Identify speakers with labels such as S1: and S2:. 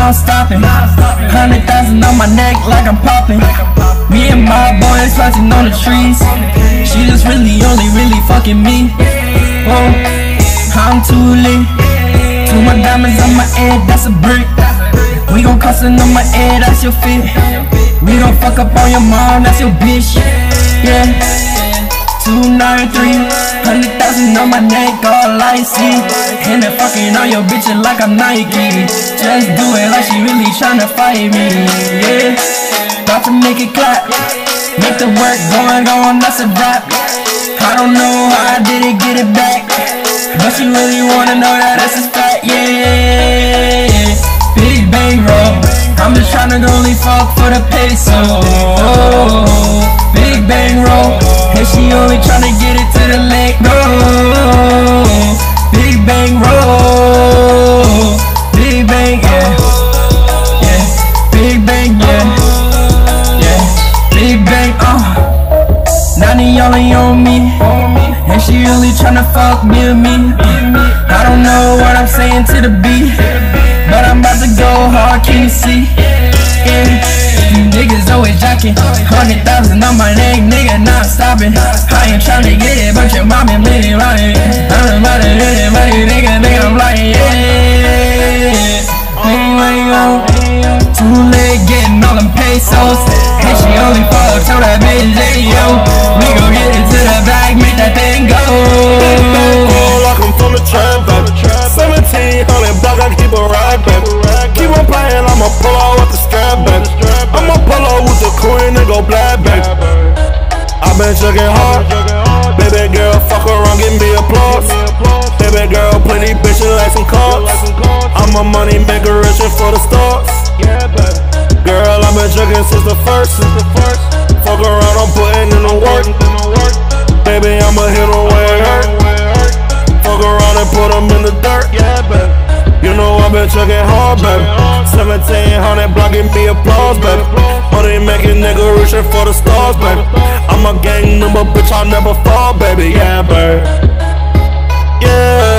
S1: now I'm stopping. 100,000 on my neck like I'm popping. Me and my boys flashing on the trees. She just really fucking me. Whoa, I'm too lit. Two more diamonds on my head, that's a brick. We gon' cussin' on my head, that's your fit. We gon' fuck up on your mom, that's your bitch. Yeah, 293, 100,000 on my neck, all I see. And they fucking on your bitches like I'm Nike. Just do it like she really tryna fight me. Yeah, about to make it clap. Make the work going on, that's a rap. I don't know how I did it, get it back. But she really wanna know that that's a fact. Yeah, big bankroll. I'm just tryna go only fuck for the peso. Big bankroll. And she only tryna get it to the leg. No, big bankroll. Big bank, yeah. Yeah, big bank, yeah. Yeah, big bank, Now they only on me. And she only tryna fuck me. I don't know what I'm saying to the beat, but I'm about to go hard, can you see? Yeah, you niggas always jacking. 100,000 on my neck, nigga, not stopping. I ain't tryna get it, but your mom and me lying. I'm about to hit it, but you nigga think I'm lying. Yeah, too late getting all them pesos. And she only fuck, told that bitch, hey yo, we gon' get it to the back, make that thing go.
S2: Like I'm from the trap, baby. 1700 block, I keep a ride, baby. Keep on playing, I'ma pull out with the strap, baby. I'ma pull out with the queen and go black, baby. I been chugging hard, baby girl, fuck around, give me applause. Baby girl, plenty bitches like some cards. I'm a money maker, reaching for the stars. Girl, I've been chugging since the first. Fuck around, I'm putting in the work. Baby, I'ma hit them where it hurt. Fuck around and put them in the dirt. You know I've been chugging hard, baby. 1700 block, give me applause, baby. Money making nigga reaching for the stars, baby. I'm a gang member, bitch, I'll never fall, baby. Yeah, baby. Yeah.